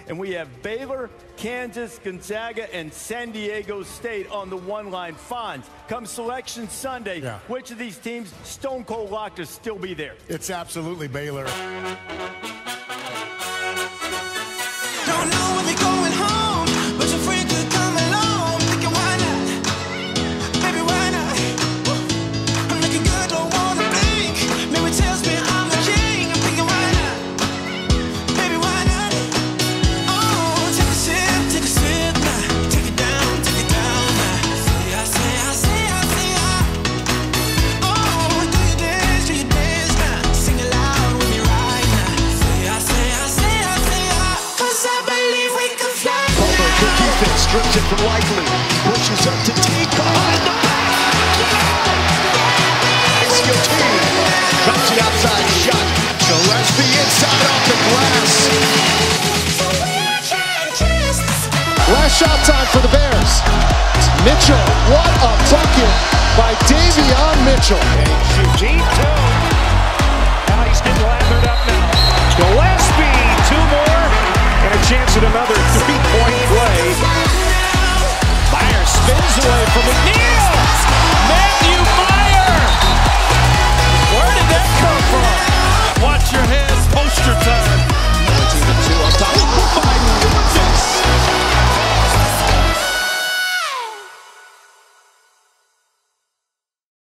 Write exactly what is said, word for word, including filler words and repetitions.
And we have Baylor, Kansas, Gonzaga, and San Diego State on the one-line. Fonz, come Selection Sunday, yeah. which of these teams stone cold locked to still be there? It's absolutely Baylor. Don't know when we're going home, but your friend could come along. Thinking why not? Baby, why not? I'm looking good, don't wanna blink. Maybe tells me I'm the king. I'm thinking why not? Baby, why not? Oh, take a sip, take a sip now. Take it down, take it down now. Say I, say I, say I, say I. Oh, do you dance, do you dance now? Sing it loud with me right now. Say I, say I, say I, say I. Cause I believe we can fly. Cookie fit strips it from Likely. Pushes up to T behind the back. It's your team. Drops the outside shot. Gillespie inside off the glass. Last shot time for the Bears. Mitchell, what a bucket by Davion Mitchell. Deep two. Now he's getting lathered up now. Gillespie, two more, and a chance at another three-point play. Myers spins away from McNeil.